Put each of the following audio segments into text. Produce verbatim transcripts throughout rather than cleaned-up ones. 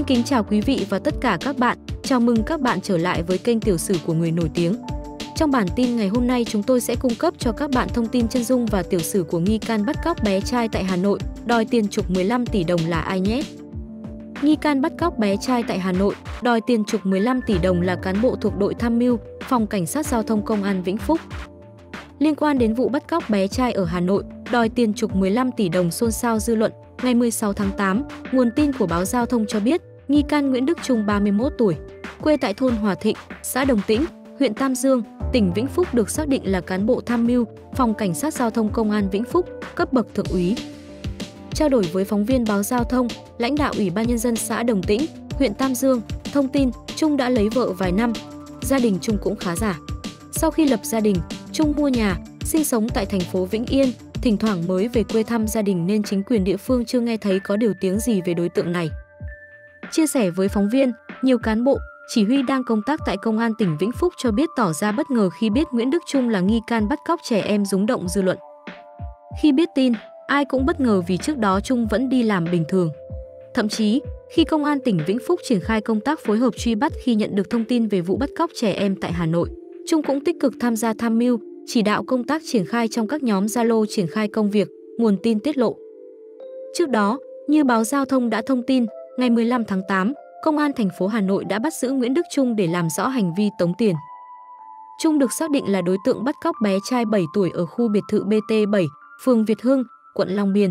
Xin kính chào quý vị và tất cả các bạn. Chào mừng các bạn trở lại với kênh Tiểu sử của người nổi tiếng. Trong bản tin ngày hôm nay chúng tôi sẽ cung cấp cho các bạn thông tin chân dung và tiểu sử của nghi can bắt cóc bé trai tại Hà Nội, đòi tiền chuộc mười lăm tỷ đồng là ai nhé. Nghi can bắt cóc bé trai tại Hà Nội, đòi tiền chuộc mười lăm tỷ đồng là cán bộ thuộc đội tham mưu, Phòng Cảnh sát Giao thông Công an Vĩnh Phúc. Liên quan đến vụ bắt cóc bé trai ở Hà Nội, đòi tiền chuộc mười lăm tỷ đồng xôn xao dư luận, ngày mười sáu tháng tám, nguồn tin của báo Giao thông cho biết, nghi can Nguyễn Đức Trung ba mươi mốt tuổi, quê tại thôn Hòa Thịnh, xã Đồng Tĩnh, huyện Tam Dương, tỉnh Vĩnh Phúc được xác định là cán bộ tham mưu, Phòng Cảnh sát Giao thông Công an Vĩnh Phúc, cấp bậc thượng úy. Trao đổi với phóng viên báo Giao thông, lãnh đạo Ủy ban Nhân dân xã Đồng Tĩnh, huyện Tam Dương, thông tin Trung đã lấy vợ vài năm, gia đình Trung cũng khá giả. Sau khi lập gia đình, Trung mua nhà, sinh sống tại thành phố Vĩnh Yên, thỉnh thoảng mới về quê thăm gia đình nên chính quyền địa phương chưa nghe thấy có điều tiếng gì về đối tượng này. Chia sẻ với phóng viên, nhiều cán bộ, chỉ huy đang công tác tại Công an tỉnh Vĩnh Phúc cho biết tỏ ra bất ngờ khi biết Nguyễn Đức Trung là nghi can bắt cóc trẻ em, rúng động dư luận. Khi biết tin, ai cũng bất ngờ vì trước đó Trung vẫn đi làm bình thường. Thậm chí, khi Công an tỉnh Vĩnh Phúc triển khai công tác phối hợp truy bắt khi nhận được thông tin về vụ bắt cóc trẻ em tại Hà Nội, Trung cũng tích cực tham gia tham mưu, chỉ đạo công tác triển khai trong các nhóm Zalo triển khai công việc, nguồn tin tiết lộ. Trước đó, như báo Giao thông đã thông tin, ngày mười lăm tháng tám, Công an thành phố Hà Nội đã bắt giữ Nguyễn Đức Trung để làm rõ hành vi tống tiền. Trung được xác định là đối tượng bắt cóc bé trai bảy tuổi ở khu biệt thự B T bảy, phường Việt Hưng, quận Long Biên.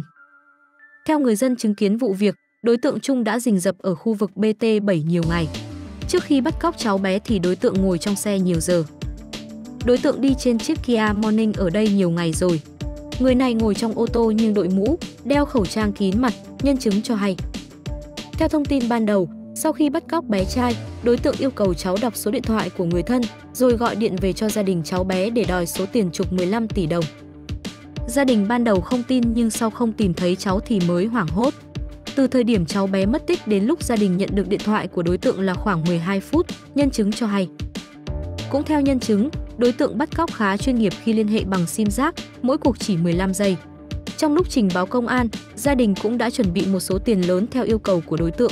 Theo người dân chứng kiến vụ việc, đối tượng Trung đã rình rập ở khu vực B T bảy nhiều ngày. Trước khi bắt cóc cháu bé thì đối tượng ngồi trong xe nhiều giờ. Đối tượng đi trên chiếc Kia Morning ở đây nhiều ngày rồi. Người này ngồi trong ô tô nhưng đội mũ, đeo khẩu trang kín mặt, nhân chứng cho hay. Theo thông tin ban đầu, sau khi bắt cóc bé trai, đối tượng yêu cầu cháu đọc số điện thoại của người thân, rồi gọi điện về cho gia đình cháu bé để đòi số tiền chuộc mười lăm tỷ đồng. Gia đình ban đầu không tin nhưng sau không tìm thấy cháu thì mới hoảng hốt. Từ thời điểm cháu bé mất tích đến lúc gia đình nhận được điện thoại của đối tượng là khoảng mười hai phút, nhân chứng cho hay. Cũng theo nhân chứng, đối tượng bắt cóc khá chuyên nghiệp khi liên hệ bằng sim giác, mỗi cuộc chỉ mười lăm giây. Trong lúc trình báo công an, gia đình cũng đã chuẩn bị một số tiền lớn theo yêu cầu của đối tượng.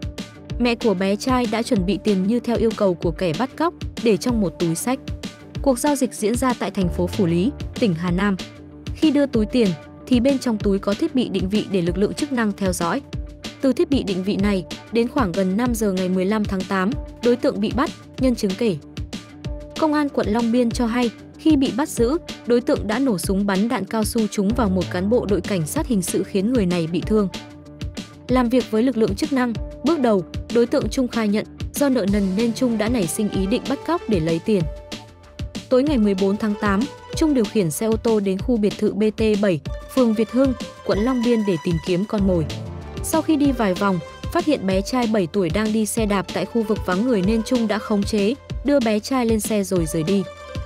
Mẹ của bé trai đã chuẩn bị tiền như theo yêu cầu của kẻ bắt cóc, để trong một túi xách. Cuộc giao dịch diễn ra tại thành phố Phủ Lý, tỉnh Hà Nam. Khi đưa túi tiền, thì bên trong túi có thiết bị định vị để lực lượng chức năng theo dõi. Từ thiết bị định vị này, đến khoảng gần năm giờ ngày mười lăm tháng tám, đối tượng bị bắt, nhân chứng kể. Công an quận Long Biên cho hay, khi bị bắt giữ, đối tượng đã nổ súng bắn đạn cao su trúng vào một cán bộ đội cảnh sát hình sự khiến người này bị thương. Làm việc với lực lượng chức năng, bước đầu, đối tượng Trung khai nhận do nợ nần nên Trung đã nảy sinh ý định bắt cóc để lấy tiền. Tối ngày mười bốn tháng tám, Trung điều khiển xe ô tô đến khu biệt thự B T bảy, phường Việt Hưng, quận Long Biên để tìm kiếm con mồi. Sau khi đi vài vòng, phát hiện bé trai bảy tuổi đang đi xe đạp tại khu vực vắng người nên Trung đã khống chế, đưa bé trai lên xe rồi rời đi.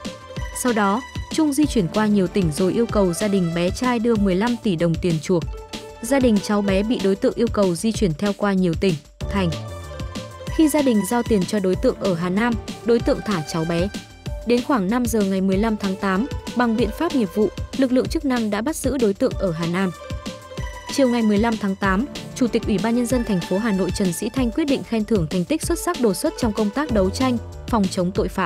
Sau đó, Trung di chuyển qua nhiều tỉnh rồi yêu cầu gia đình bé trai đưa mười lăm tỷ đồng tiền chuộc. Gia đình cháu bé bị đối tượng yêu cầu di chuyển theo qua nhiều tỉnh, thành. Khi gia đình giao tiền cho đối tượng ở Hà Nam, đối tượng thả cháu bé. Đến khoảng năm giờ ngày mười lăm tháng tám, bằng biện pháp nghiệp vụ, lực lượng chức năng đã bắt giữ đối tượng ở Hà Nam. Chiều ngày mười lăm tháng tám, Chủ tịch Ủy ban Nhân dân thành phố Hà Nội Trần Sĩ Thanh quyết định khen thưởng thành tích xuất sắc đột xuất trong công tác đấu tranh, phòng chống tội phạm.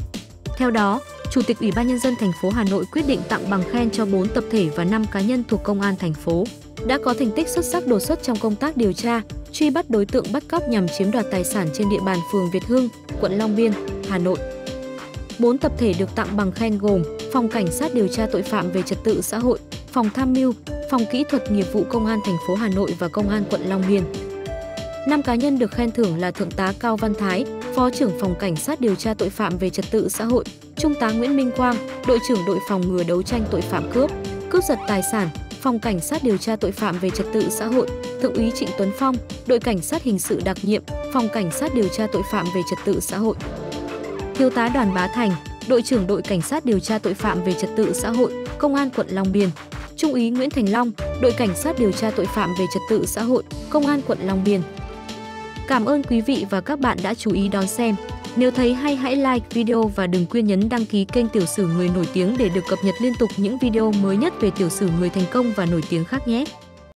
Theo đó, Chủ tịch Ủy ban Nhân dân thành phố Hà Nội quyết định tặng bằng khen cho bốn tập thể và năm cá nhân thuộc Công an thành phố đã có thành tích xuất sắc đột xuất trong công tác điều tra, truy bắt đối tượng bắt cóc nhằm chiếm đoạt tài sản trên địa bàn phường Việt Hưng, quận Long Biên, Hà Nội. Bốn tập thể được tặng bằng khen gồm Phòng Cảnh sát điều tra tội phạm về trật tự xã hội, Phòng Tham mưu, Phòng Kỹ thuật nghiệp vụ Công an thành phố Hà Nội và Công an quận Long Biên. Năm cá nhân được khen thưởng là Thượng tá Cao Văn Thái, Phó trưởng Phòng Cảnh sát điều tra tội phạm về trật tự xã hội, Trung tá Nguyễn Minh Quang, đội trưởng đội phòng ngừa đấu tranh tội phạm cướp, cướp giật tài sản, Phòng Cảnh sát điều tra tội phạm về trật tự xã hội, Thượng úy Trịnh Tuấn Phong, đội cảnh sát hình sự đặc nhiệm, Phòng Cảnh sát điều tra tội phạm về trật tự xã hội. Thiếu tá Đoàn Bá Thành, đội trưởng đội cảnh sát điều tra tội phạm về trật tự xã hội, Công an quận Long Biên. Trung úy Nguyễn Thành Long, đội cảnh sát điều tra tội phạm về trật tự xã hội, Công an quận Long Biên. Cảm ơn quý vị và các bạn đã chú ý đón xem. Nếu thấy hay hãy like video và đừng quên nhấn đăng ký kênh Tiểu sử người nổi tiếng để được cập nhật liên tục những video mới nhất về tiểu sử người thành công và nổi tiếng khác nhé.